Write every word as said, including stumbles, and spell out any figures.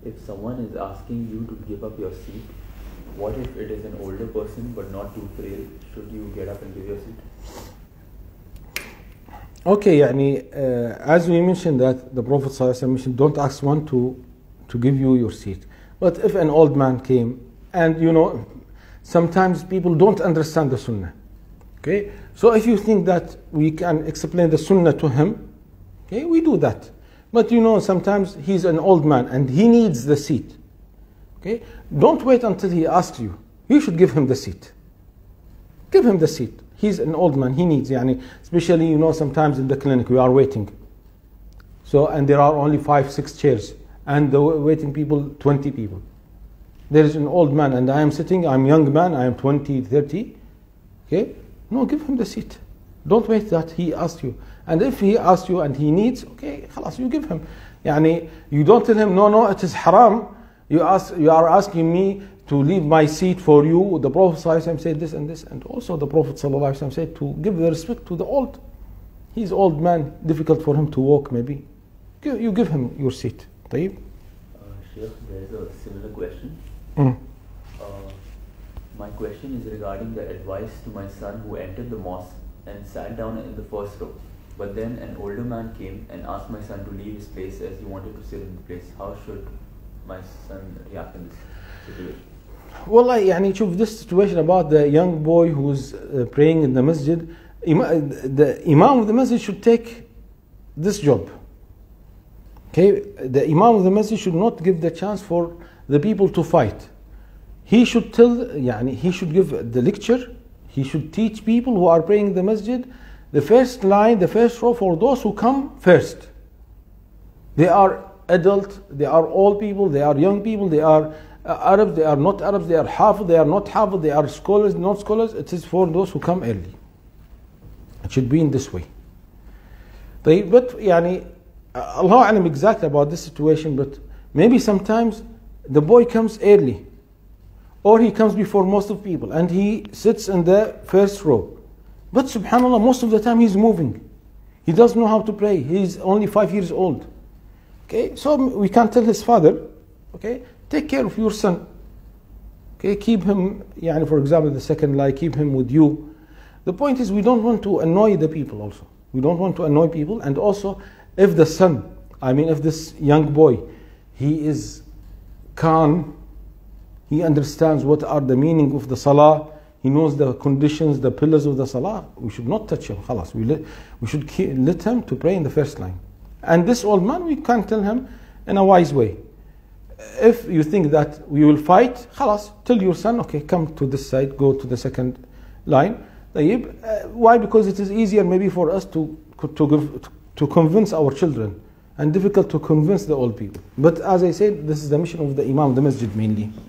if someone is asking you to give up your seat, what if it is an older person but not too frail? Should you get up and give your seat? Okay, يعني, uh, as we mentioned that the Prophet ﷺ mentioned, don't ask one to, to give you your seat. But if an old man came, and you know, sometimes people don't understand the Sunnah. Okay, so if you think that we can explain the Sunnah to him, okay, we do that. But you know, sometimes he's an old man and he needs the seat. Okay, don't wait until he asks you. You should give him the seat. Give him the seat. He's an old man. He needs, yani, especially you know, sometimes in the clinic we are waiting. So and there are only five, six chairs, and the waiting people, twenty people. There is an old man, and I am sitting. I'm a young man. I am twenty, thirty. Okay, no, give him the seat. Don't wait that he asks you. And if he asks you and he needs, okay, خلاص, you give him. Yani, you don't tell him, no, no, it is haram. You ask, you are asking me to leave my seat for you. The Prophet ﷺ said this and this, and also the Prophet ﷺ said to give the respect to the old. He's old man, difficult for him to walk maybe. You give him your seat. طيب? Uh, Shaykh, there's a similar question. Mm. Uh, my question is regarding the advice to my son who entered the mosque and sat down in the first row. But then an older man came and asked my son to leave his place as he wanted to sit in the place. How should my son react in this situation? Well, يعني, شوف, this situation about the young boy who's uh, praying in the masjid, the imam of the masjid should take this job. Okay, the imam of the masjid should not give the chance for the people to fight. He should tell, يعني, he should give the lecture. He should teach people who are praying in the masjid the first line, the first row for those who come first. They are adult, they are old people, they are young people, they are uh, Arabs, they are not Arabs, they are Hafiz, they are not Hafiz, they are scholars, not scholars. It is for those who come early. It should be in this way. طيب, but يعني, Allah alam exactly about this situation, but maybe sometimes the boy comes early, or he comes before most of people, and he sits in the first row. But subhanallah, most of the time he's moving. He doesn't know how to pray. He's only five years old. Okay, so we can't tell his father, okay, take care of your son. Okay, keep him, yani, for example, the second line, keep him with you. The point is, we don't want to annoy the people also. We don't want to annoy people. And also, if the son, I mean, if this young boy, he is calm, he understands what are the meaning of the salah, he knows the conditions, the pillars of the salah, we should not touch him. Khalas. We, let, we should keep, let him to pray in the first line. And this old man, we can tell him in a wise way. If you think that we will fight, khalas, tell your son, okay, come to this side, go to the second line. Why? Because it is easier maybe for us to, to, give, to convince our children, and difficult to convince the old people. But as I said, this is the mission of the Imam of the Masjid mainly.